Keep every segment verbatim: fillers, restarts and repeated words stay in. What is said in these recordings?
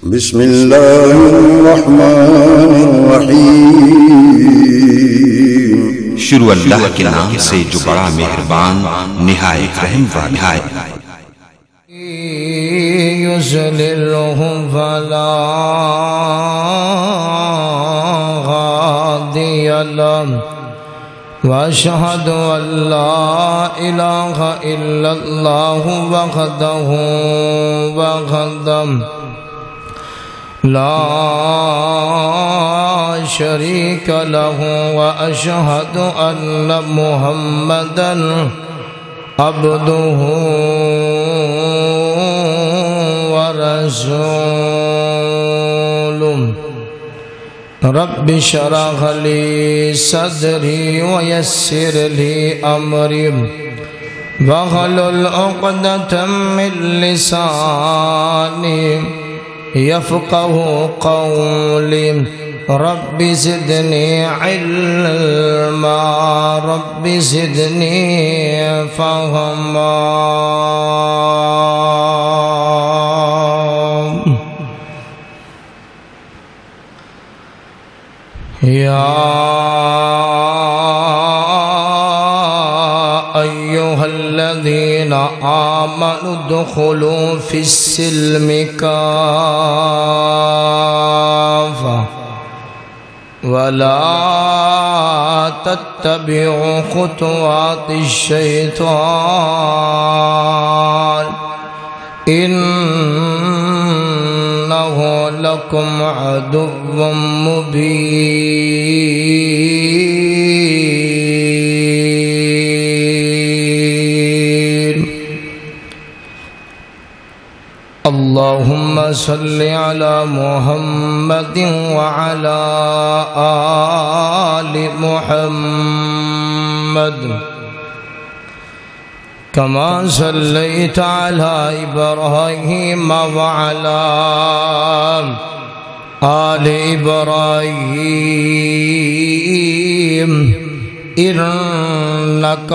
بسم اللہ الرحمن الرحیم۔ شروع اللہ کے نام سے جو بڑا مہربان نہایت رحم والا ہے۔ یضللہم فلا ہادی لہ واشہد ان لا الہ الا اللہ وحدہ وحدہ لا شریک لہ واشہد ان محمدا عبدہ ورسولہ۔ رب اشرح لی صدری ویسر لی امری واحلل عقدۃ من لسانی یفقہوا قولی۔ رب زدنی علما رب زدنی فہما۔ یا ایہا الذین آمنوا ادخلوا فی السلم کافۃ ولا تتبعوا خطوات الشیطان انہ لکم عدو مبین۔ اللہم صل علی محمد وعلی آل محمد کما صلیت علی ابراہیم وعلی آل ابراہیم انک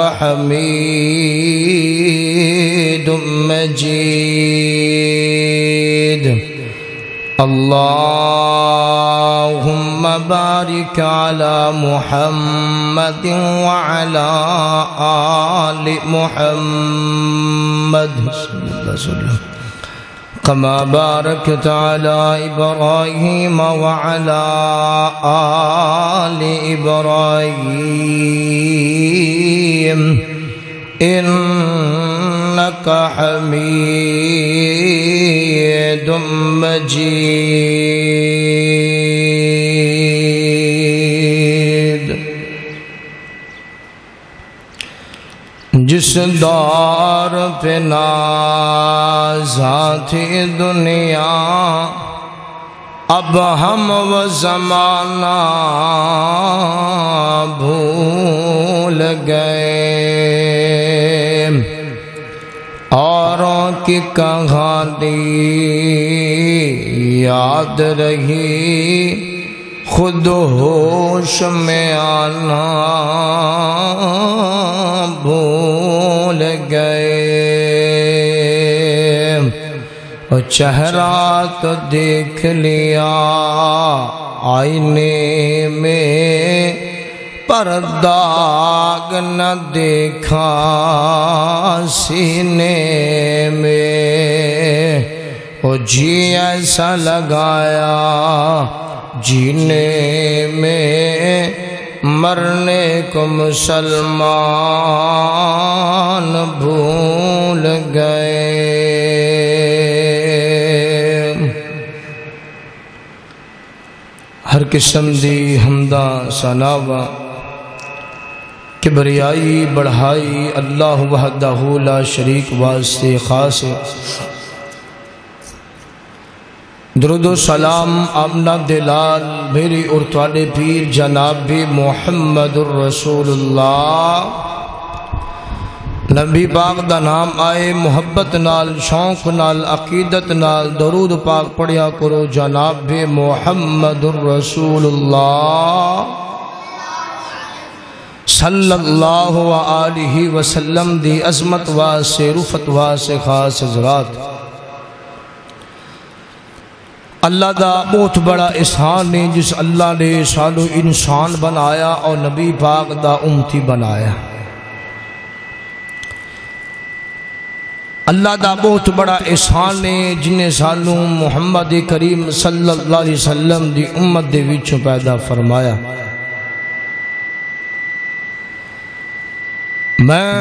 حمید مجید۔ اللہم بارک علی محمد وعلی آل محمد صلی اللہ علیہ وسلم کما بارکت علی ابراہیم وعلی آل ابراہیم انک حمید مجید۔ جس دور پہ نازات دنیا اب ہم و زمانہ بھول گئے، اوروں کی کہانی یاد رہی خود ہوش میں آنا بھول گئے۔ اور چہرہ تو دیکھ لیا آئینے میں پر داغ نہ دیکھا سینے میں۔ اور جی ایسا لگایا جینے میں مرنے کو مسلمان بھول گئے۔ ہر قسم دی حمداں ثناواں کبریائی بڑھائی اللہ وحدہ لا شریک واسطے خاص۔ درود و سلام آمنہ دلال میری اور تواڈے پیر جناب محمد الرسول اللہ۔ نبی پاک دا نام آئے محبت نال شوق نال عقیدت نال درود پاک پڑھیا کرو جناب محمد الرسول اللہ صلی اللہ وآلہ وسلم دی عظمت واسے رفت واسے خاص حضرات۔ اللہ دا بہت بڑا احسان ہے جس اللہ نے سانو انسان بنایا اور نبی پاک دا امتی بنایا۔ اللہ دا بہت بڑا احسان ہے جنہیں سانو محمد کریم صلی اللہ علیہ وسلم دی امت دے وچوں پیدا فرمایا۔ میں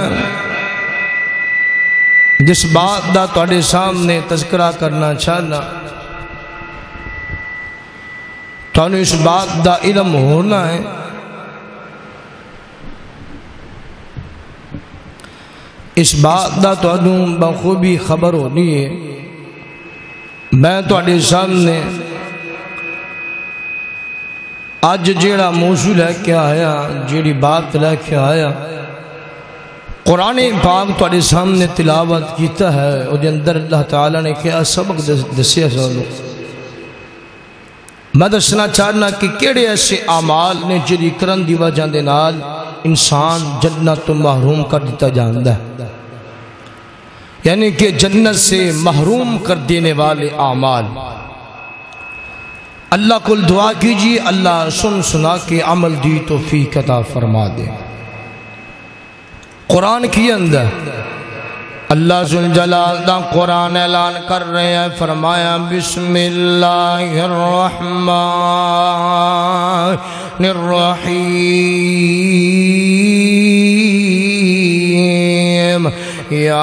جس بات دا تواڈے سامنے تذکرہ کرنا چاہنا، تانوں اس بات دا علم ہونا ہے اس بات دا تانوں بخوبی خبر ہونی ہے۔ میں تواڈے سامنے اج جیڑا موضوع لے کے آیا، جیڑی بات لے کے آیا، قرآن پاک تواڈے سامنے تلاوت کیتا ہے، او دے اندر اللہ تعالیٰ نے کیا سبق دسیا سانوں۔ میں دسنا چاہنا کہ کیڑے ایسے اعمال نے جڑی کرن دی وجہ دے نال انسان جنت تو محروم کر دیتا جاندا ہے، یعنی کہ جنت سے محروم کر دینے والے اعمال۔ اللہ کو دعا کیجیے اللہ سن سنا کے عمل دی توفیق عطا فرما دے۔ قرآن کی اندر اللہ ذوالجلال دا قرآن اعلان کر رہے ہیں، فرمایا بسم اللہ الرحمن الرحیم یا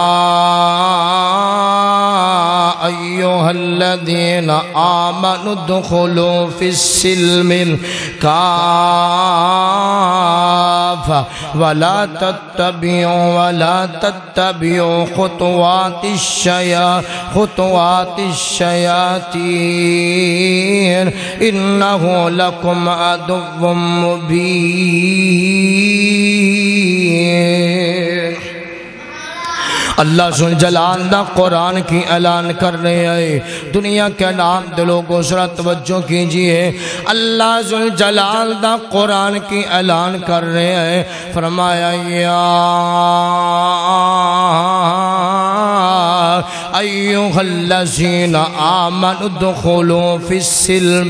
ایوہا الذین آمنوا ادخلوا فی السلم کافہ ولا تتبعوا ولا تتبعوا خطوات الشیاطین خطوات الشیاطین انہ لکم عدو مبین۔ اللہ ذوالجلال دا قرآن کی اعلان کر رہے ہیں۔ دنیا کے نام دے لوگوں ذرا توجہ کیجئے، اللہ ذوالجلال دا قرآن کی اعلان کر رہے ہیں، فرمایا یا ایوہا الذین آمنوا ادخلوا فی السلم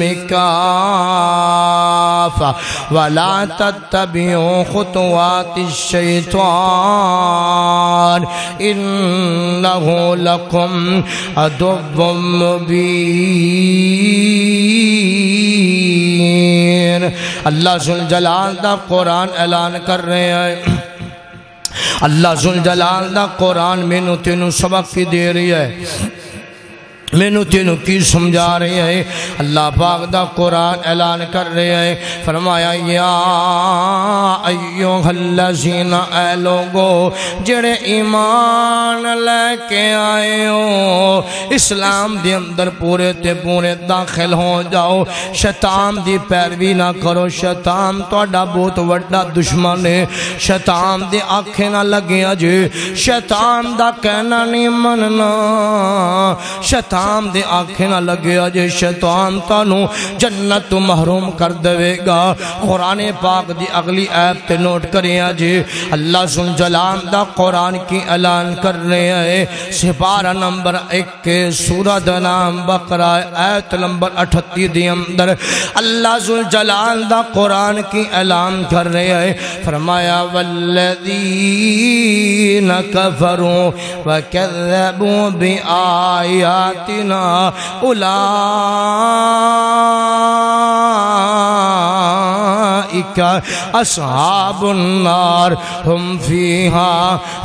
کافہ ولا تتبعوا خطوات الشیطان انہ لکم عدو مبین۔ اللہ ذوالجلال دا قرآن اعلان کر رہے ہیں، اللہ ذوالجلال دا قرآن میں نو تینوں سبق کی دے رہی ہے، میں نو تینوں کی سمجھا رہی ہے۔ اللہ پاک دا قرآن اعلان کر رہے ہیں، فرمایا یا ایوہا الذین، اے لوگو جڑے ایمان لے کے آئے ہو، اسلام دے اندر پورے تے پورے داخل ہو جاؤ، شیطان دی پیروی نہ کرو۔ شیطان تہاڈا بہت وڈا دشمن ہے، شیطان دے آنکھیں نہ لگیاں جے، شیطان دا کہنا نہیں مننا، شیطان دے آنکھیں نہ لگے اجے شیطان تانوں جنت تو محروم کر دے گا۔ قرآن پاک دی اگلی آیت تے نوٹ کریں اجے اللہ ذوالجلال دا قرآن کی اعلان کر رہے ہیں، سپارہ نمبر ایک کے سورہ دا نام بقرہ آیت نمبر اٹھتی دی اندر اللہ ذوالجلال دا قرآن کی اعلان کر رہے ہیں، فرمایا والذین کفروا وکذبوا بآیات اولئک اصحاب النار ہم فیہا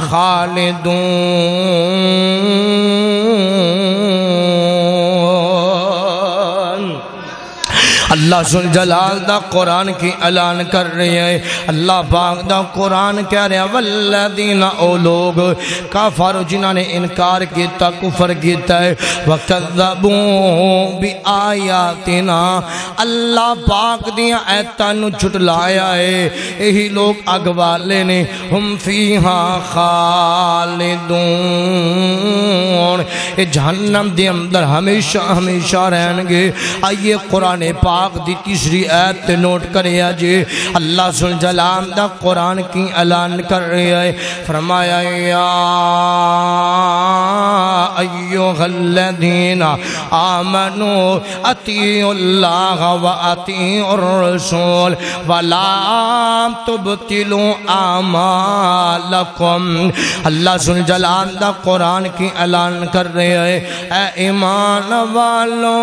خالدون۔ اللہ ذوالجلال دا قرآن کی اعلان کر رہے ہیں، اللہ پاک دا قرآن کہہ رہے ہیں والذین، او لوگ کافر جنہوں نے انکار کیتا، کفر کیتا ہے، وکذبوا بآیاتنا، اللہ پاک دیا آیتاں نو جھٹلایا ہے، یہی لوگ اگ والے نے، ہم فیہا خالدون، جہنم دے اندر ہمیشہ ہمیشہ رہیں گے۔ آئیے قرآن پاک دی تیسری آیت تے نوٹ کریا جی اللہ ذو الجلال دا قرآن کی اعلان کر رہے ہیں فرمایا یا ایوہ الذین آمنوا اطیعوا اللہ و اطیعوا الرسول ولا تبطلوا اعمالکم اللہ ذو الجلال دا قرآن کی اعلان کر رہے ہیں اے ایمان والو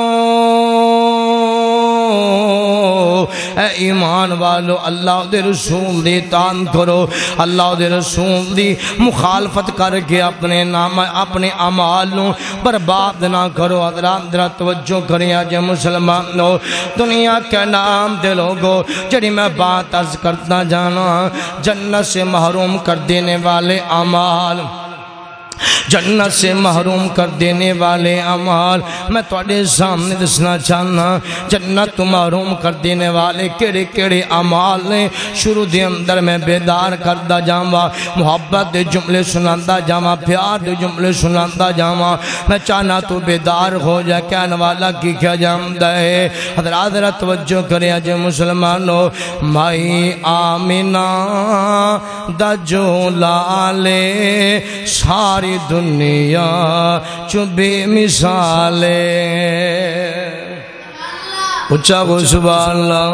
اے ایمان والو اللہ دے رسول دی اطاعت کرو اللہ دے رسول دی مخالفت کر کے اپنے نام اپنے اعمالوں برباد نہ کرو حضرات ذرا توجہ کریں آج مسلمانوں دنیا کے نام دے لوگوں جڑی میں بات عرض کرتا جانا جنت سے محروم کر دینے والے اعمال جنت سے محروم کر دینے والے اعمال میں تواڈے سامنے دسنا چاہنا جنت تو محروم کر دینے والے کیڑے کیڑے اعمال نے شروع دے اندر میں بیدار کردا جاواں محبت دے جملے سناندا جاواں پیار دے جملے سناندا جاواں میں چاہنا تو بیدار ہو جا کہنے والا کی کیا جاندا ہے حضرات ذرا توجہ کریں اج مسلمانوں مائی آمینہ دا جولالے ساری دنیا چوبے مثالے اچھا کو سبحان اللہ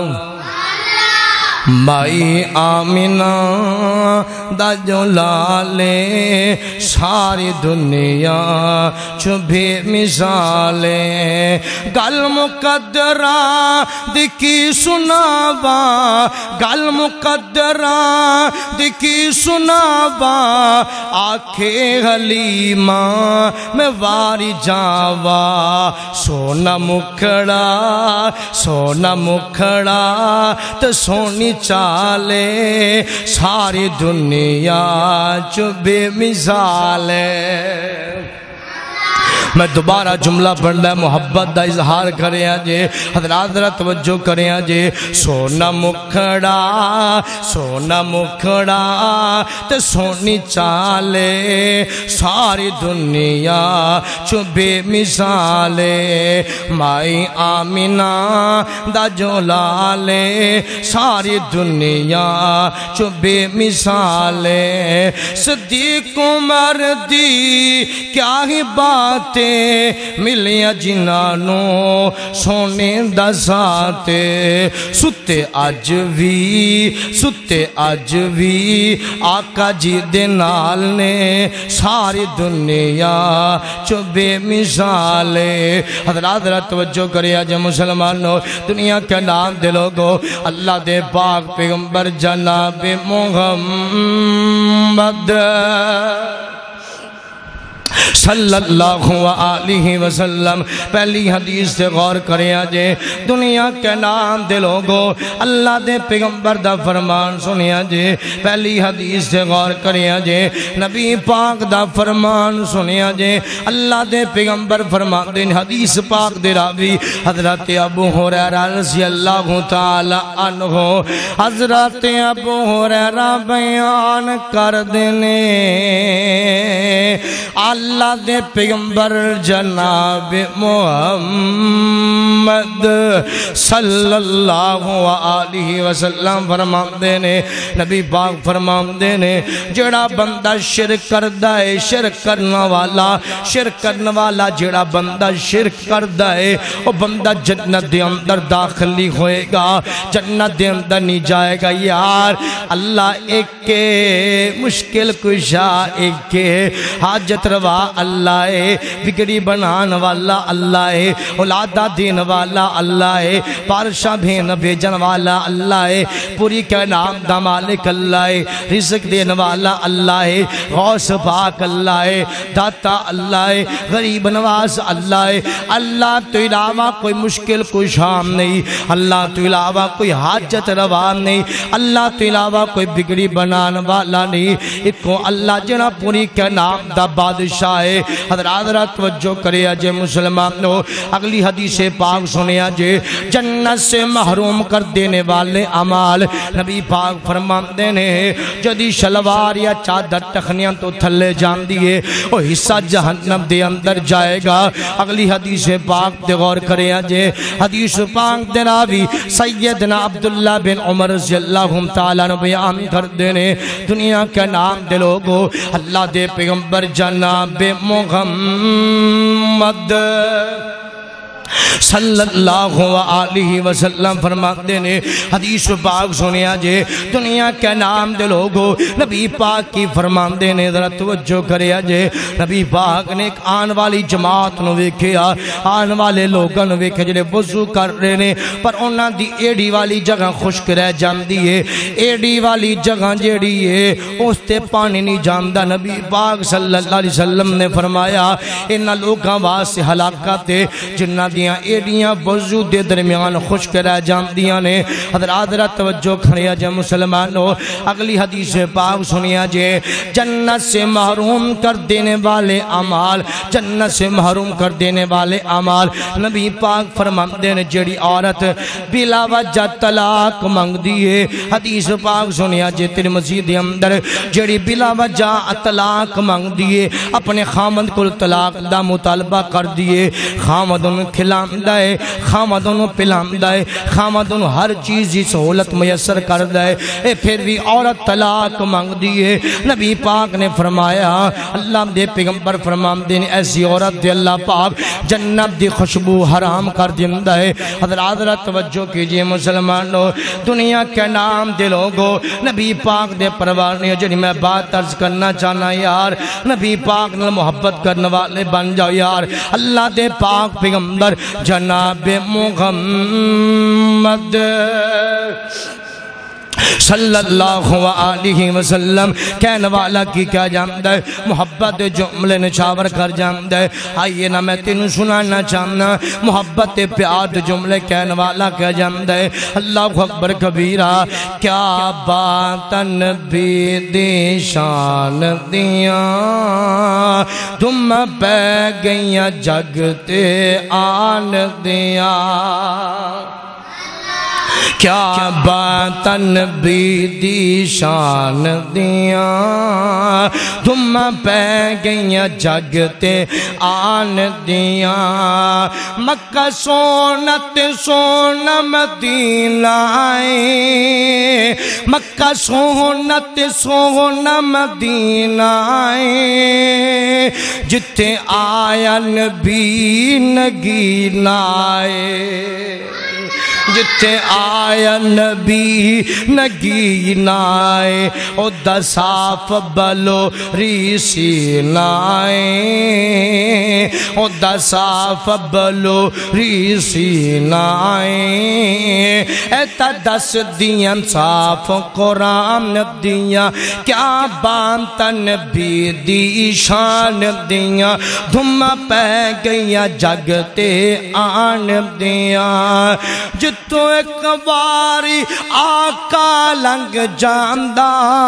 مائی آمینہ دا جولالے ساری دنیا چوبے مثالے گل مقدرہ دکی سناوا گل مقدرہ دکی سناوا آکھے حلیمہ میں واری جاوا سونا مکھڑا سونا مکھڑا تو سونی چالے ساری دنیا چوبے مثالے میں دوبارہ جملہ پڑھنا ہے محبت دا اظہار کریں آجے حضرات ذرا توجہ کریں آجے سونا مکھڑا سونا مکھڑا تے سونی چالے ساری دنیا چوبے مثالے مائی آمینہ دا جولالے ساری دنیا چوبے مثالے صدیق عمر دی کیا ہی بات ملیاں جنانوں سونے دا ذاتے ستے اج وی ستے اج وی آقا جی دے نال نے ساری دنیا چوبے مثالے حضرات ذرا توجہ کرے آج مسلمانوں دنیا کے نام دے لوگو اللہ دے پاک پیغمبر جناب محمد صلی اللہ علیہ وسلم پہلی حدیث سے غور کریں آجے دنیا کے نام دے لوگو اللہ دے پیغمبر دا فرمان سنیں آجے پہلی حدیث سے غور کریں آجے نبی پاک دا فرمان سنیں آجے اللہ دے پیغمبر فرمان دے حدیث پاک دے راوی حضرت ابو ہریرہ رضی اللہ تعالی عنہ حضرت ابو ہریرہ بیان کر دینے اللہ دے پیغمبر جناب محمد صلی اللہ علیہ وسلم فرمان دینے نبی پاک فرمان دینے جڑا بندہ شرک کردہ ہے شرک کرنا والا شرک کرنا والا جڑا بندہ شرک کردہ ہے وہ بندہ جنت دے اندر داخلی ہوئے گا جنت دے اندر نہیں جائے گا یار اللہ ایک کے مشکل کشا ایک کے حاجت روا اللہ ہے بگڑی بنان والا اللہ ہے اولادہ دین والا اللہ ہے پارشاہ بھین بھیجن والا اللہ ہے پوری کے نام دا مالک اللہ ہے رزق دین والا اللہ ہے غوث پاک اللہ ہے داتا اللہ ہے غریب نواز اللہ ہے اللہ تو علاوہ کوئی مشکل کوئی شام نہیں اللہ تو علاوہ کوئی حاجت روا نہیں اللہ تو علاوہ کوئی بگڑی بنان والا نہیں ایک کو اللہ جنا پوری کے نام دا بادشاہ ہے۔ حضرات حضرات توجہ کرے اجے مسلمانوں، اگلی حدیث پاک سنے اجے، جنت سے محروم کر دینے والے اعمال۔ نبی پاک فرماتے ہیں جدی شلوار یا چادر ٹخنیاں تو تھلے جان دیے وہ حصہ جہنم دے اندر جائے گا۔ اگلی حدیث پاک دے غور کرے اجے، حدیث پاک دے راوی سیدنا عبداللہ بن عمر رضی اللہ تعالیٰ نے بیان کر دینے، دنیا کے نام دے لوگو اللہ دے پیغمبر جناب محمد صلی اللہ علیہ وسلم فرماتے نے، حدیث پاک سنیا جے، دنیا کے نام دے لوگو نبی پاک کی فرماندے نے، ذرا توجہ کریا جے، نبی پاک نے ایک آن والی جماعت نو ویکھیا، آن والے لوگاں نو ویکھے جڑے وضو کر رہے نے پر انہاں دی ایڈی والی جگہ خشک رہ جاندی ہے، ایڈی والی جگہ جیڑی ہے اس تے پانی نہیں جاندا۔ نبی پاک صلی اللہ علیہ وسلم نے فرمایا انہاں لوگاں واسطے ہلاکت ہے جنہاں دیاں ایڈیاں وضو دے درمیان خشک رہ جاندیاں نے۔ حضرات حضرات توجہ کھڑیا جے مسلمانوں، اگلی حدیث پاک سنیا جے، جنت سے محروم کر دینے والے اعمال، جنت سے محروم کر دینے والے اعمال۔ نبی پاک فرماتے ہیں جڑی عورت بلا وجہ طلاق مانگ دیے، حدیث پاک سنیا جے ترمذی دے اندر، جڑی بلا وجہ طلاق مانگ دیے، اپنے خامد کو طلاق دا مطالبہ کر دیے، خامد ان کھلام دائے، خامد انہوں پلام دائے، خامد انہوں ہر چیز ہی سہولت میسر کر دائے، اے پھر بھی عورت طلاق مانگ دیئے۔ نبی پاک نے فرمایا، اللہ دے پیغمبر فرمان دینے، ایسی عورت دے اللہ پاک جنت دی خوشبو حرام کر دیندہ ہے۔ حضرات حضرات توجہ کیجئے مسلمانوں، دنیا کے نام دے لوگوں، نبی پاک دے پروار نے جنہی میں بات عرض کرنا چاہنا یار، نبی پاک نے محبت کرنے والے بن جاؤ یار۔ اللہ دے پاک پیغمبر جناب محمد صلی اللہ علیہ وسلم کہنے والا کی کیا جاندہ ہے، محبت جملے نچاور کر جاندہ ہے۔ آئیے نا میں تینوں سنانا چاہنا، محبت پیار جملے کہنے والا کیا جاندہ ہے۔ اللہ اکبر کبیرہ، کیا باتن بھی دی شان دیاں تم پہ گئیاں جگتے آن دیاں، کیا باتن بھی دی شان دیاں تم پہ گئیاں جگتے آن دیاں، مکہ سونت سونا مدینہ آئے، مکہ سونت سونا مدینہ آئے، جتے آیا نبی نگینہ آئے، جتے آیا نبی نگینہ آئے، او دا صاف بلو ریسی نائے، او دا صاف بلو ریسی نائے، ایتا دس دیاں صاف قرآن دیاں، کیا بانتا نبی دی شان دیاں، دھم پہ گئیاں جگتے آن دیاں، جتو ایک باری آقا لنگ جاندہ،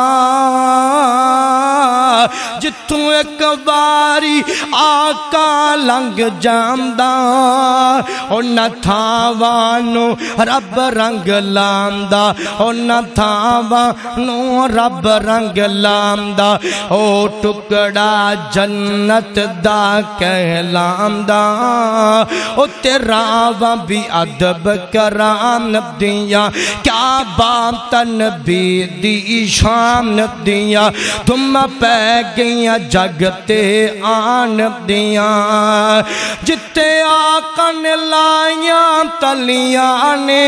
جتو ایک باری آقا لنگ جاندہ، او نہ تھاوانو رب رنگ لاندہ، او نہ تھاوانو رب رنگ لاندہ، او ٹکڑا جنت دا کہلاندہ، او تیراوہ بھی عدب کرام دیاں، کیا بات نبی دی شان دیاں، تم پہ گئیاں جگتے آن دیاں، جتے آقا نے لائیاں تلیاں نے،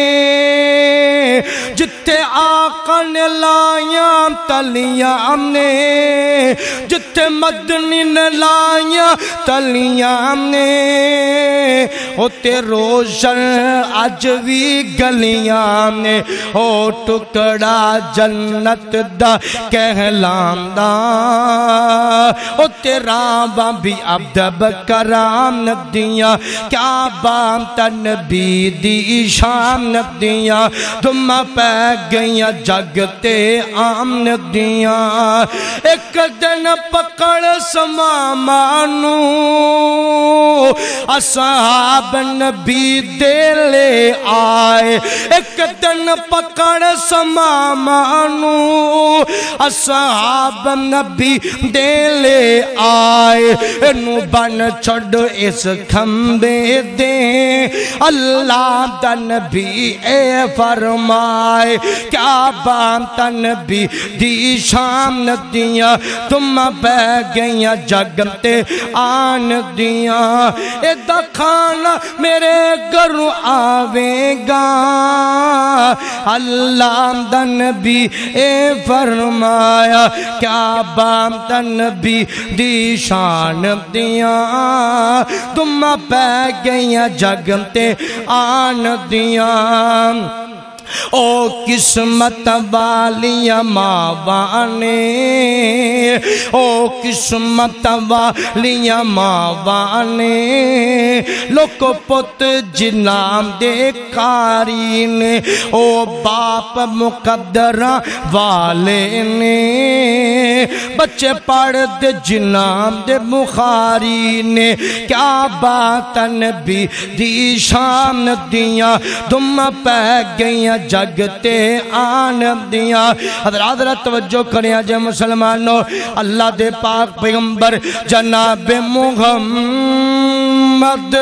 جتے آقا نے لائیاں تلیاں نے، جتے مدنی نے لائیاں تلیاں نے، او تے روشن آج بھی گلیاں نے، او ٹکڑا جنت دا کہلاندہ، او تیرا بھی عبد بکرام دیاں، کیا بانتا نبی دی شان دیاں، تم پہ پہ گئیاں جگتے آمدیاں ایک دن پکڑ سمامانو اصحاب نبی دے لے آئے ایک دن پکڑ سمامانو اصحاب نبی دے لے آئے انو بن چھڑ اس کھمبے دے اللہ دا نبی اے فرمائے کیا بات نبی دی شام ندیاں تم بہ گئیاں جگتے آن دیاں اے دا کھانا میرے گھر آوے گا اللہ دا نبی اے فرمایا کیا بات نبی دی شان دیاں تم بہ گئیاں جگتے آن دیاں او قسمت والیاں ماوانے او قسمت والیاں ماوانے لوکو پت جنام دے کاری نے او باپ مقدرہ والے نے بچے پڑھ دے جنام دے بخاری نے کیا بات نبی دی شان دیاں تم پہ گئیاں جگتے آن دیاں حضرات حضرت توجہ کریں جے مسلمانوں اللہ دے پاک پیغمبر جناب محمد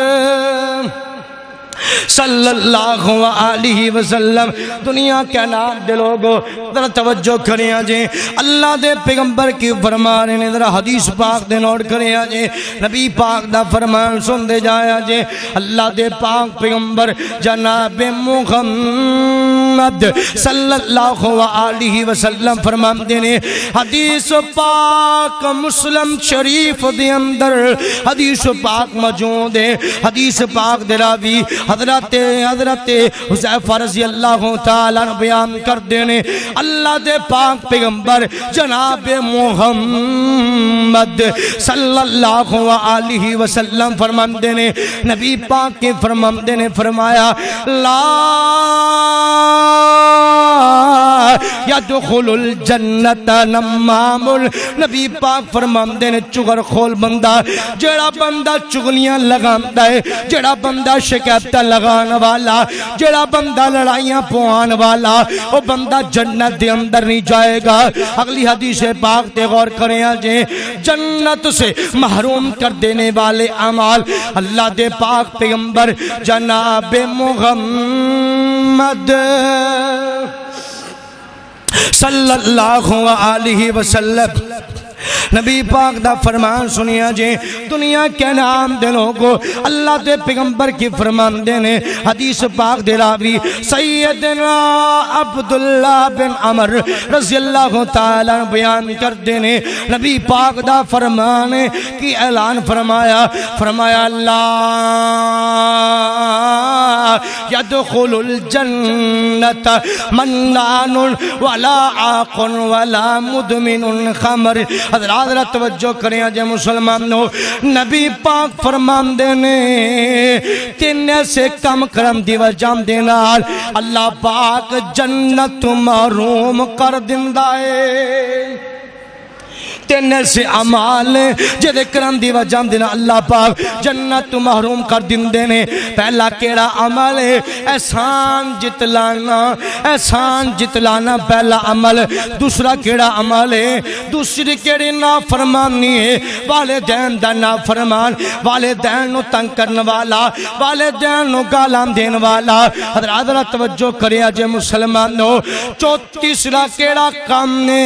صلی اللہ علیہ وسلم دنیا کے نام دے لوگو ذرا توجہ کریں آجیں اللہ دے پیغمبر کی فرمانے نے ذرا حدیث پاک دے نوٹ کریں آجیں نبی پاک دا فرمان سن دے جائے آجیں اللہ دے پاک پیغمبر جناب محمد صلی اللہ علیہ وسلم فرمان دینے حدیث پاک مسلم شریف دے اندر حدیث پاک موجود ہے حدیث پاک دے راوی حضرت حضرت حذیفہ رضی اللہ تعالیٰ بیان کر دینے اللہ دے پاک پیغمبر جناب محمد صلی اللہ علیہ وسلم فرمان دینے نبی پاک کے فرمان دینے فرمایا لا یدخل الجنت نمام نبی پاک فرمان دینے چغر خول بندہ جڑا بندہ چغلیاں لگانتا ہے جڑا بندہ شکایتہ لگانا والا جڑا بندہ لڑائیاں پوان والا وہ بندہ جنت دے اندر نہیں جائے گا اگلی حدیث پاک تے غور کریں آجیں جنت سے محروم کر دینے والے اعمال اللہ دے پاک پیغمبر جناب محمد صلی اللہ علیہ وسلم نبی پاک دا فرمان سنیا جے دنیا کے نام دے لوگو اللہ دے پیغمبر کی فرمان دینے حدیث پاک دے راوی سیدنا عبداللہ بن عمر رضی اللہ تعالیٰ بیان کر دینے نبی پاک دا فرمان کی اعلان فرمایا فرمایا اللہ یدخل الجنت منان ولا عاق ولا مدمن خمر حضرات حضرت توجہ کریں آجے مسلمانوں نبی پاک فرمان دینے تین سے کم کرم دی وجام دینال اللہ پاک جنت محروم کر دندائے تین سے عمال جدے کرم دی وجام دینا اللہ پاک جنت محروم کر دن دینے پہلا کیڑا عمل ہے احسان جتلانا احسان جتلانا پہلا عمل دوسرا کیڑا عمل ہے دوسری کیڑی نافرمانی ہے والدین دا نافرمان والدین نو تنگ کرنے والا والدین نو گالام دین والا حضرات حضرات توجہ کرے آجے مسلمانوں چوتیسرا کیڑا کام نے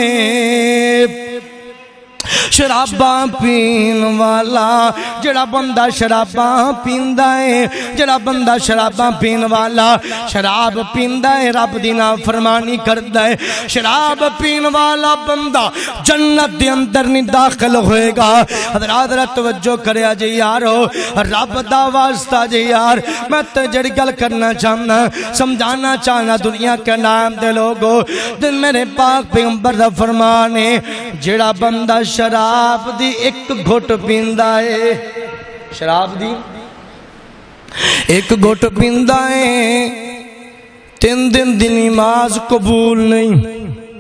شراباں پین والا جڑا بندہ شراباں پیندہ ہے جڑا بندہ شراباں پین والا شراب پیندہ ہے رب دینا فرمانی کردہ ہے شراب پین والا بندہ جنت دے اندر نہیں داخل ہوئے گا حضرات حضرت توجہ کرے آجے یارو رب دا واسطہ جے یار میں تجڑی گل کرنا چاہنا سمجھانا چاہنا دنیا کے نام دے لوگو دن میرے پاک پیغمبر دا فرمانے جڑا بندہ شراب دی ایک گھٹ پیندہ ہے شراب دی ایک گھٹ پیندہ ہے تین دن دی نماز قبول نہیں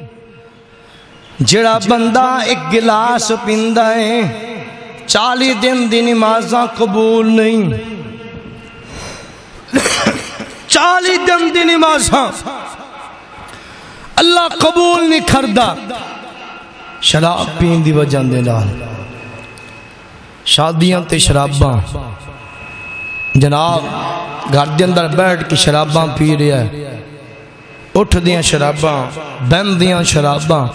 جڑا بندہ ایک گلاس پیندا ہے چالی دن دی نمازاں قبول نہیں چالی دن دی نمازاں اللہ قبول نہیں کردا شراب پین دی وجہ دے نال شادیاں تے شراباں جناب گھر دے اندر بیٹھ کے شراباں پی رہا ہے اٹھ دیاں شراباں بہن دیاں شراباں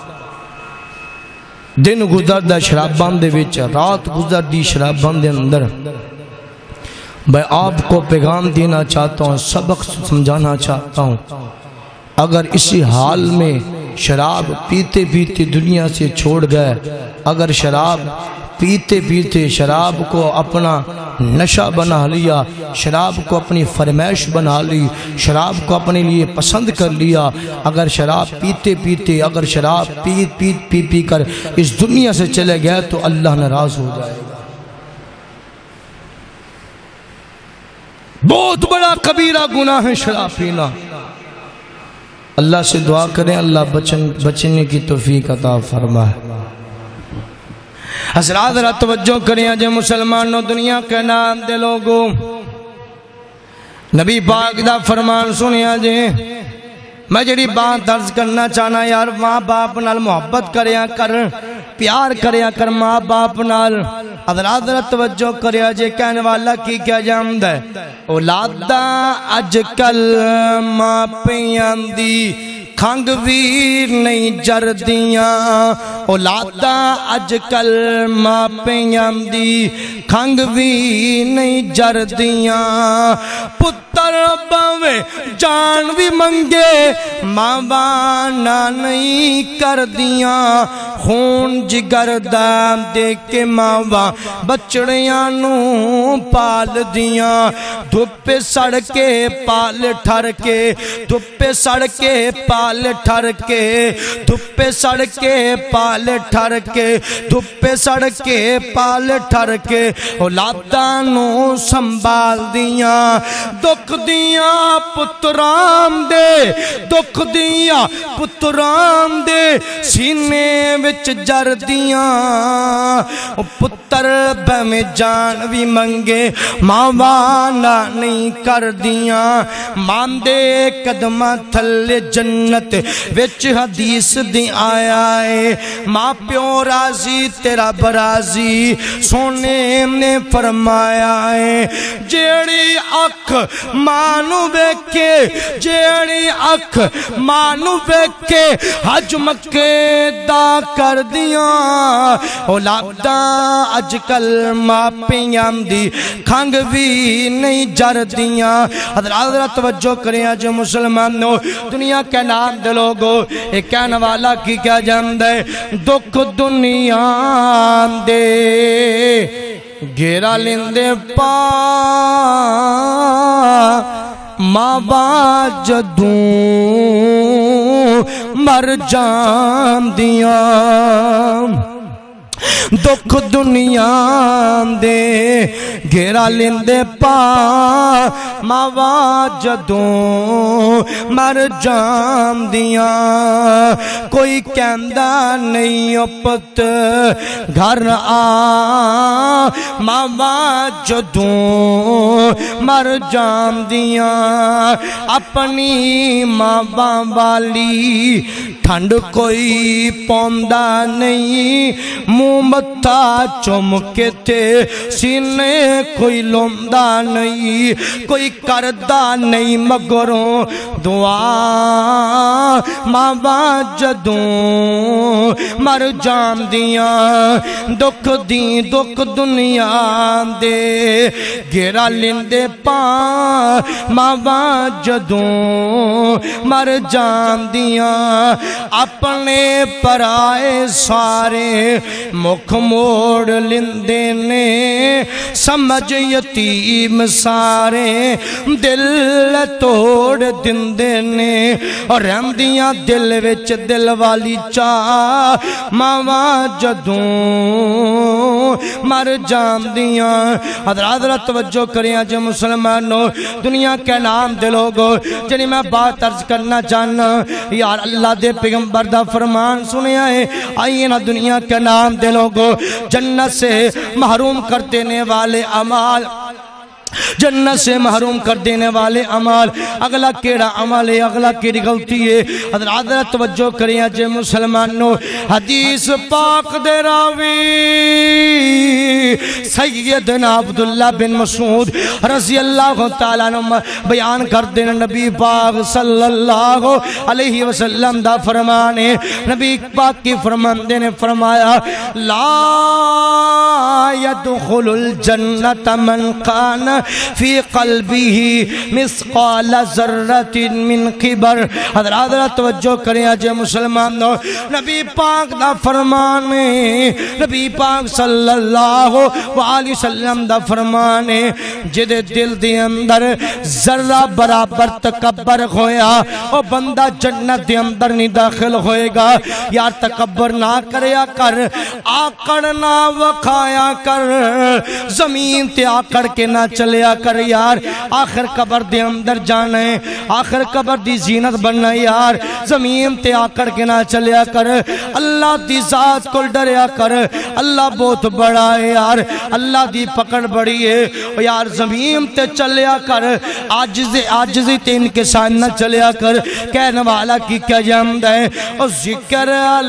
دن گزر دا شراباں دے وچ رات گزر دی شراباں دے اندر میں آپ کو پیغام دینا چاہتا ہوں سبق سمجھانا چاہتا ہوں اگر اسی حال میں شراب پیتے پیتے دنیا سے چھوڑ گئے اگر شراب پیتے پیتے شراب کو اپنا نشہ بنا لیا شراب کو اپنی فرمائش بنا لی شراب کو اپنے لیے پسند کر لیا اگر شراب پیتے پیتے اگر شراب پیت پیت پی پی کر اس دنیا سے چلے گئے تو اللہ ناراض ہو جائے گا بہت بڑا کبیرہ گناہ ہے شراب پینا اللہ سے دعا کریں اللہ بچن بچنے کی توفیق عطا فرمائے حضرات ذرا توجہ کریں جے مسلمانوں دنیا کے نام دے لوگوں نبی پاک دا فرمان سنیا جے میں جڑی بات عرض کرنا چاہنا یار ماں باپ نال محبت کریا کر پیار کریا کر ماں باپ نال حضرات ذرا توجہ کریا جے کہنے والا کی کیا جامد ہے اولادا اج کل ماں پیاں دی کھنگ بھی نہیں جردیاں اولادا اج کل ماں پیاں دی کھنگ بھی نہیں جردیاں پتر باوے جان بھی منگے ماں بانا نہیں کر دیاں خون جگر دا دے کے ماں باں بچڑیاں نو پال دیاں دھوپے سڑ کے پال ٹھر کے دھوپے سڑ کے پال ٹھر کے دھوپے سڑ کے پال ٹھر کے دھوپے سڑ کے پال ٹھر کے اولاداں نو سنبھال دیاں دکھ دیاں پترام دے دکھ دیاں پترام دے سینے وچ جر دیاں پتر بہ میں جان بھی منگے ماں وانا نہیں کر دیاں ماندے قدمہ تھلے جنت وچ حدیث دی آیا ہے ماں پیو راضی تیرا برازی سونے نے فرمایا ہے جیڑی اکھ مانو بیکے جیڑی اکھ مانو بیکے حج مکے دا کر دیاں اولادا اج کل ماں پیاں دی کھنگ بھی نہیں جر دیاں حضرات توجہ کریں جو مسلمانوں دنیا کے نام دے لوگو ایک کہنے والا کی کیا جان دے دکھ دنیا دے گھیرا لیندے پا ماں با جدوں مر جان دیاں دکھ دنیا دے گھیرا لیندے پا ماوا جدوں مر جان دیاں کوئی کہندا نہیں اپت گھر آ ماوا جدوں مر جان دیاں اپنی ماوا والی ٹھنڈ کوئی پوندا نہیں متا چمکے تے سینے کوئی لومدا نہیں کوئی کردہ نہیں مگروں دعا ماں جدوں مر جان دیاں دکھ دی دکھ دنیا دے گھیرا لیندے پا ماں جدوں مر جان دیاں اپنے پرائے سارے مک مکھ موڑ لیندے نے سمجھ یتیم سارے دل توڑ دیندے نے اور رہندیاں دل وچ دل والی چاہ ماواں جدوں مر جاندیاں حضرات حضرت توجہ کریاں جو مسلمانوں دنیا کے نام دے لوگو جنہی میں بات عرض کرنا چاہنا یار اللہ دے پیغمبر دا فرمان سنیا ہے آئیے نا دنیا کے نام دے لوگو جنت سے محروم کر دینے والے عمال جنت سے محروم کر دینے والے عمال اگلا کیڑا عمال ہے اگلا کیڑی غلطی ہے حضرات حضرت توجہ کریاں جے مسلمانوں حدیث پاک دے راوی سیدنا عبداللہ بن مسعود رضی اللہ تعالیٰ عنہ بیان کر دینا نبی پاک صلی اللہ علیہ وسلم دا فرمانے نبی پاک کی فرماندے نے فرمایا لا يدخل الجنت من کان فی قلبه مثقال ذرۃ من کبر حضرات حضرات توجہ کریں آج مسلمانوں نبی پاک دا فرمان ہے نبی پاک صلی اللہ علیہ وسلم دا فرمان ہے جدے دل دے اندر ذرہ برابر تکبر ہویا او بندہ جنت دے اندر نہیں داخل ہوئے گا یار تکبر نہ کریا کر آکڑ نہ وکھایا کر زمین تے آکڑ کے نہ چلیا کر یار آخر قبر دے اندر جانا ہے آخر قبر دی زینت بننا یار زمین تے آکڑ کے نہ چلیا کر اللہ دی ذات کو ڈریا کر اللہ بہت بڑا ہے یار اللہ دی پکڑ بڑی ہے یار زمین تے چلیا کر عاجز عاجزی تے ان کے ساتھ نہ چلیا کر کہنے والا کی کیا جامد ہے اور ذکر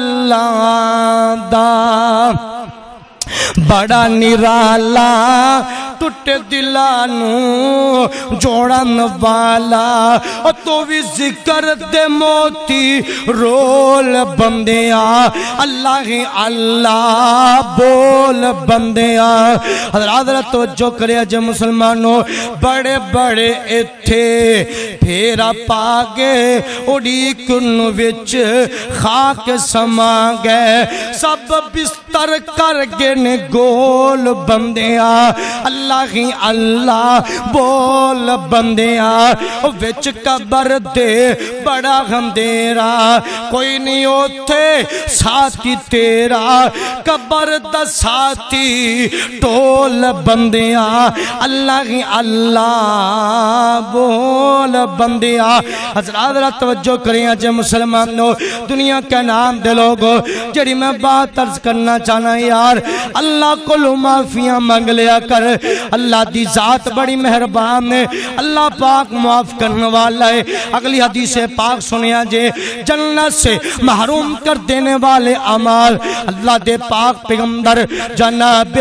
اللہ دا بڑا نرالا ٹوٹے دلانو جوڑن والا تو بھی ذکر دے موتی رول بندیا اللہ ہی اللہ بول بندیا حضرات حضرت توجہ کرے جو مسلمانوں بڑے بڑے اتھے پھیرا پاگے اڑی کن وچ خاک سما گئے سب بستر کر گے نے گول بندیا اللہ ہی اللہ بول بندیا وچ قبر دے بڑا غندیرا کوئی نہیں ہوتے ساتھی تیرا قبر دا ساتھی ٹول بندیا اللہ ہی اللہ بول بندیا حضرات حضرات توجہ کریں آج مسلمانوں دنیا کے نام دے لوگو جڑی میں بات عرض کرنا چاہنا یار اللہ کو لو معافیاں مانگ لیا کر اللہ دی ذات بڑی مہربان ہے اللہ پاک معاف کرنے والا ہے اگلی حدیث پاک سنیا جے جنت سے محروم کر دینے والے اعمال اللہ دے پاک پیغمبر جناب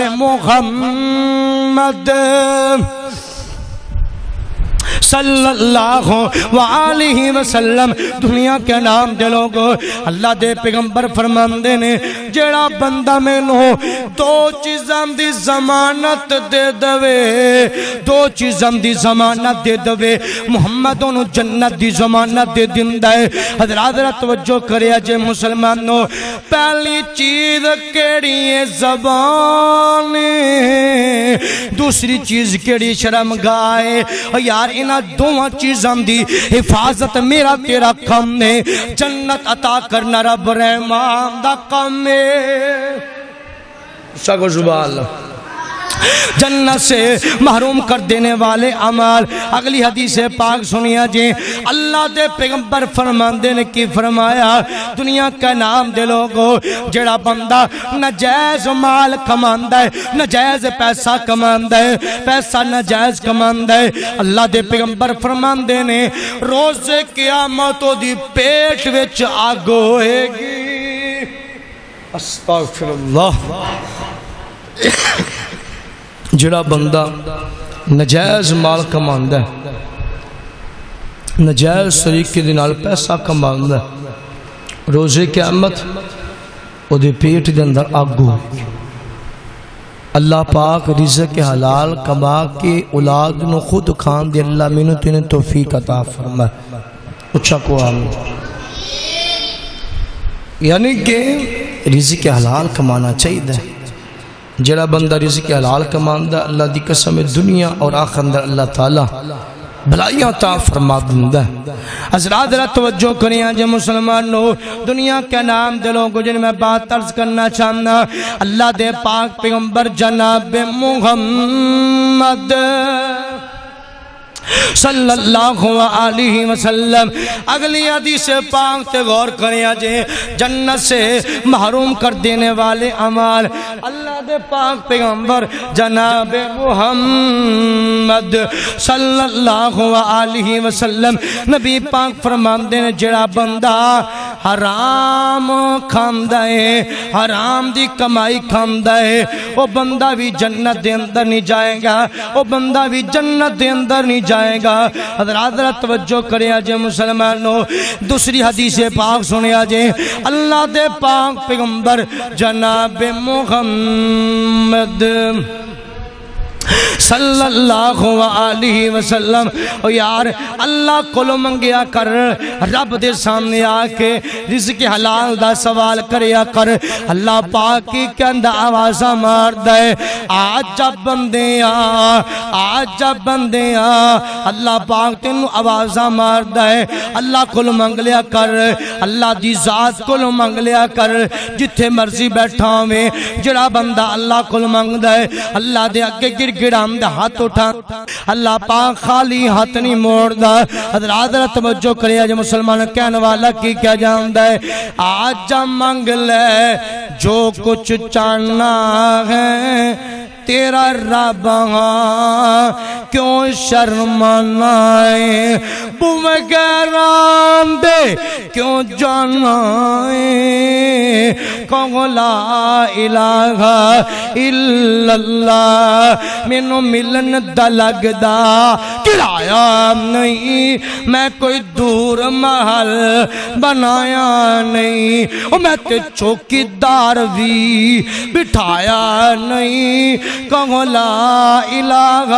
محمد صلی اللہ وآلہ وسلم دنیا کے نام دے لوگو اللہ دے پیغمبر فرماندے نے جیڑا بندہ میں نو دو چیزاں دی ضمانت دے دوے دو چیزاں دی ضمانت دے دوے محمد انہوں جنت دی ضمانت دے دن دائے حضرات حضرات توجہ کرے اجے مسلمانوں پہلی چیز کیڑی زبان دوسری چیز کیڑی شرم گائے یار انہاں دوہاں چیزاں دی حفاظت میرا تیرا کم نے جنت عطا کرنا رب رحمان دا کم ہے سگو سبحان اللہ جنت سے محروم کر دینے والے عمال اگلی حدیث پاک سنیا جی اللہ دے پیغمبر فرماندے نے کی فرمایا دنیا کا نام دے لوگو جڑا بندہ نجائز مال کماندہ ہے نجائز پیسہ کماندہ ہے پیسہ نجائز کماندہ ہے اللہ دے پیغمبر فرماندے نے روز قیامتوں دی پیٹ وچ آگ ہوئے گی استغفر اللہ جڑا بندہ نجائز مال کماندہ ہے نجائز طریقے دے نال پیسہ کماندہ ہے روزے قیامت او دے پیٹ دے اندر آگو اللہ پاک رزق حلال کما کے اولاد نو خود کھان دے اللہ مینوں تینے توفیق عطا فرمائے اچھا کو آمین یعنی کہ رزق حلال کمانا چاہیے جڑا بندہ رزق حلال کماندا اللہ دی قسم دنیا اور آخرت اندر اللہ تعالی بھلائیاں عطا فرما دیندا ہے۔ حضرات ذرا توجہ کریاں جے مسلمانوں، دنیا کے نام دلوں کو جن میں بات عرض کرنا چاہنا، اللہ دے پاک پیغمبر جناب محمد صلی اللہ علیہ وسلم اگلی حدیث پاک تے غور کریا جے، جنت سے محروم کر دینے والے اعمال اللہ دے پاک پیغمبر جناب محمد صلی اللہ علیہ وسلم نبی پاک فرماندے نے جڑا بندہ حرام کھاندا ہے، حرام دی کمائی کھاندا ہے، وہ بندہ بھی جنت دے اندر نہیں جائے گا، وہ بندہ بھی جنت دے اندر نہیں جائے گا۔ حضرات ذرا توجہ کریا جے مسلمانوں، دوسری حدیث پاک سنیا جے، اللہ دے پاک پیغمبر جناب محمد صلی اللہ علیہ وسلم او یار اللہ کولو منگیا کر، رب دے سامنے آکے رزق حلال دا سوال کریا کر، اللہ پاک کی کہندہ آوازہ مار دے، آج جب بندے آ آج جب بندے آ اللہ پاک تینو آوازہ مار دے، اللہ کولو منگ لیا کر، اللہ دی ذات کولو منگ لیا کر، جتھے مرضی بیٹھا ہوئے جڑا بندہ اللہ کولو منگ دے اللہ دے اگے گر گڑام دا ہاتھ اٹھا، اللہ پاک خالی ہاتھ نہیں موڑ دا۔ حضرات ذرا توجہ کریا جو مسلمان کہنے والا کی کیا جاندا ہے، آج جا منگ لے جو کچھ چاہنا ہے تیرا رب کیوں شرمانا ہے، بوے گیران دے کیوں جانا ہے، کہو لا الہ الا اللہ، مینوں ملن دا لگ دا کرایہ نہیں، میں کوئی دور محل بنایا نہیں، او میں تے چوکی دار بھی بٹھایا نہیں، کہو لا الہ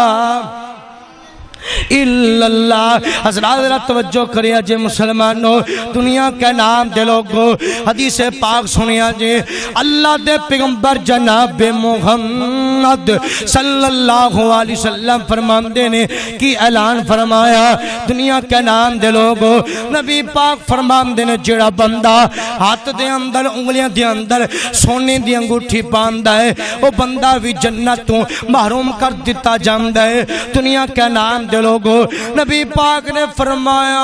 الا اللہ۔ حضرات ذرا توجہ کریا جے مسلمانوں، دنیا کے نام دے لوگو حدیث پاک سنیا جے، اللہ دے پیغمبر جناب محمد صلی اللہ علیہ وسلم فرماندے نے کی اعلان فرمایا، دنیا کے نام دے لوگو نبی پاک فرماندے نے جڑا بندہ ہاتھ دے اندر انگلیاں دے اندر سونے دی انگوٹھی پاندا ہے، وہ بندہ بھی جنتوں محروم کر دیتا جاندا ہے۔ دنیا کے نام دے لوگو نبی پاک نے فرمایا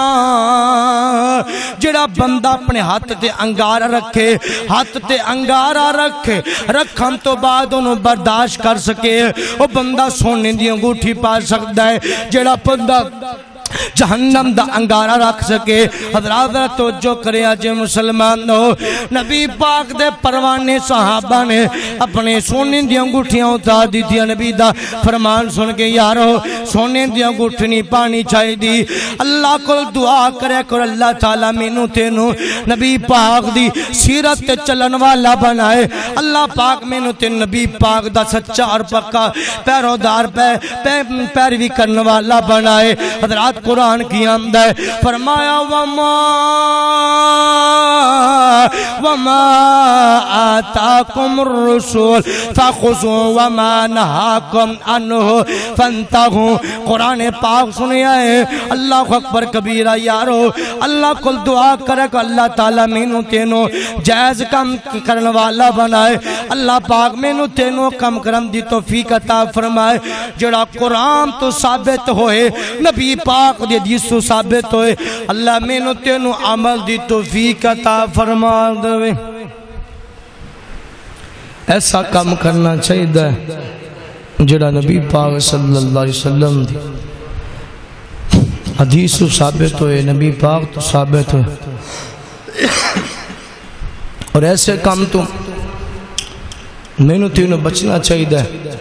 جڑا بندہ اپنے ہاتھ تے انگارہ رکھے، ہاتھ تے انگارہ رکھے رکھن تو بعد انہوں برداشت کر سکے، وہ بندہ سونے دی انگوٹھی پا سکتا ہے، جڑا بندہ جہنم دا انگارہ رکھ سکے۔ حضرات توجہ کرے آج مسلمانوں، نبی پاک دے پروانے صحابہ نے اپنے سونے دی انگوٹھیاں اتار دی تھی، نبی دا فرمان سن کے یارو سونے دی انگوٹھی نہیں پانی چاہی دی، اللہ کو دعا کرے کر اللہ تعالیٰ مینوں تینوں نبی پاک دی سیرت چلن والا بنائے، اللہ پاک مینوں تین نبی پاک دا سچا اور پکا پیرودار پیروی کرنے والا بنائے۔ حضرات قرآن کی آمد ہے، فرمایا وما وما آتاکم الرسول فخذوا وما نہاکم عنہ فانتہوا۔ قرآن پاک سنیا ہے، اللہ اکبر کبیرہ یارو، اللہ کل دعا کرے کہ اللہ تعالیٰ مینوں تینوں جائز کم کرنے والا بنائے، اللہ پاک مینوں تینوں کم کرم دی توفیق عطا فرمائے، جڑا قرآن تو ثابت ہوئے، نبی پاک دی حدیث تو ثابت ہوئے، اللہ مینوں تینوں عمل دی توفیق عطا فرما دے۔ ایسا کام کرنا چاہیے جڑا نبی پاک صلی اللہ علیہ وسلم دی حدیث تو ثابت ہوئے، نبی پاک تو ثابت ہوئے، اور ایسے کام تو مینوں تینوں بچنا چاہیے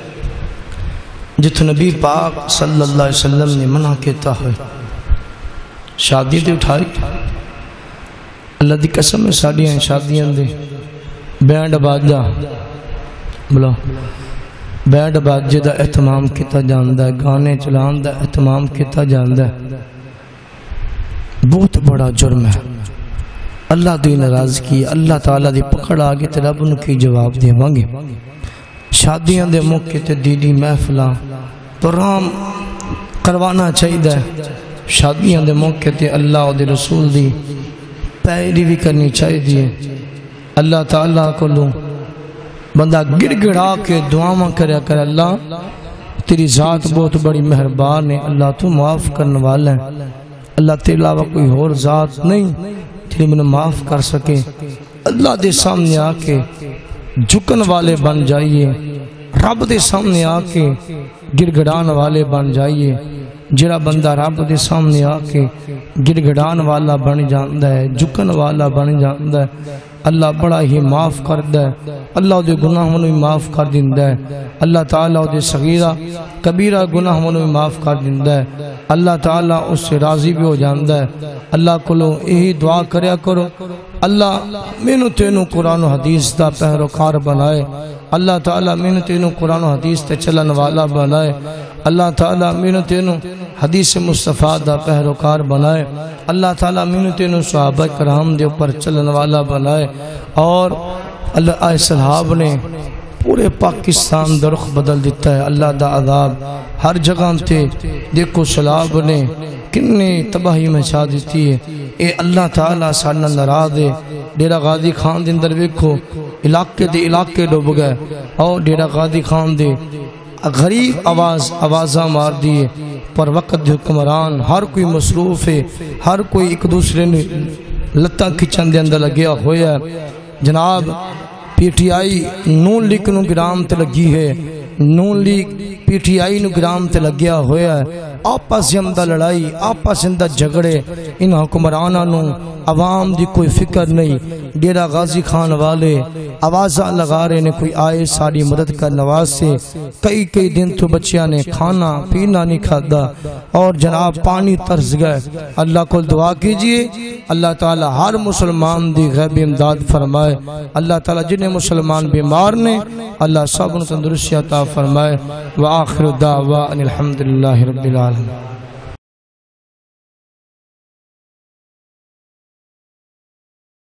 جتو نبی پاک صلی اللہ علیہ وسلم نے منع کیتا ہوئے۔ شادی دے اٹھائی اللہ دی قسم میں ساڑیاں شادیاں دے بینڈ باجہ بلا بینڈ باجہ دا اہتمام کیتا جاندہ ہے، گانے چلان دا اہتمام کیتا جاندہ ہے، بہت بڑا جرم ہے۔ اللہ دی ناراض کی اللہ تعالیٰ دی پکڑ آگے تے رب ان کی جواب دے وانگے۔ شادیاں دے موقع تے دیدی محفلاں پروگرام کروانا چاہیے. شادیاں دے موقع تے اللہ اور دے رسول دی پیروی بھی کرنی چاہیے. اللہ تعالیٰ کو لوں بندہ گڑ گڑا کے دعاواں کریا کر اللہ تیری ذات بہت بڑی مہربان ہے، اللہ تو معاف کرنے والا ہے، اللہ تیرے علاوہ کوئی اور ذات نہیں تیری میں معاف کر سکے. اللہ دے سامنے آ کے جھکن والے بن جائیے، رب دے سامنے آ کے گڑ گڑان والے بن جائیے. جڑا بندہ رب دے سامنے آ کے گڑ گڑان والا بن جاندا ہے، جھکن والا بن جاندا ہے، اللہ بڑا ہی معاف کردا ہے. اللہ دے گناہوں نوں معاف کر دیندا ہے. اللہ تعالیٰ دے صغیرہ کبیرہ گناہوں نوں معاف کر دیندا ہے. اللہ تعالیٰ اس سے راضی بھی ہو جاندا ہے. اللہ کولوں یہی دعا کریا کرو، اللہ مینوں تینوں قرآن و حدیث دا پیروکار بنائے. اللہ تعالیٰ مینوں تینوں قرآن و حدیث تے چلن والا بنائے. اللہ تعالیٰ مینوں تینوں حدیث مصطفیٰ دا پیروکار بنائے. اللہ تعالیٰ مینوں تینوں صحابہ کرام دے اوپر چلن والا بنائے. اور اللہ آئے صحاب نے پورے پاکستان دا رخ بدل دیتا ہے. اللہ دا عذاب ہر جگہ تے دیکھو سیلاب نے کتنی تباہی مچا دیتی ہے. اے اللہ تعالیٰ ساڈا ناراض ہے. ڈیرہ غازی خان دے اندر ویکھو علاقے دے علاقے ڈوب گئے اور ڈیرہ غازی خان دے غریب آواز آوازاں مار دیے پر وقت دے حکمران ہر کوئی مصروف ہے، ہر کوئی ایک دوسرے نے لتاں کھچن دے اندر لگیا ہویا ہے. جناب PTI Noon league نو گرام تے لگی ہے، Noon league PTI نو گرام تے لگیا ہویا ہے. آپس اندر لڑائی، آپس اندر جھگڑے، ان حکمراناں نو عوام دی کوئی فکر نہیں. ڈیرہ غازی خان والے آوازاں لگا رہے نے کوئی آئے ساری مدد کرنے واسطے. کئی کئی دن تو بچیاں نے کھانا پینا نہیں کھادا اور جناب پانی ترس گئے. اللہ کو دعا کیجئے اللہ تعالی ہر مسلمان دی غیبی امداد فرمائے. اللہ تعالی جنہیں مسلمان بیمار نے اللہ سب ان تندرستی عطا فرمائے. وآخر دعوانا الحمدللہ رب العالمین.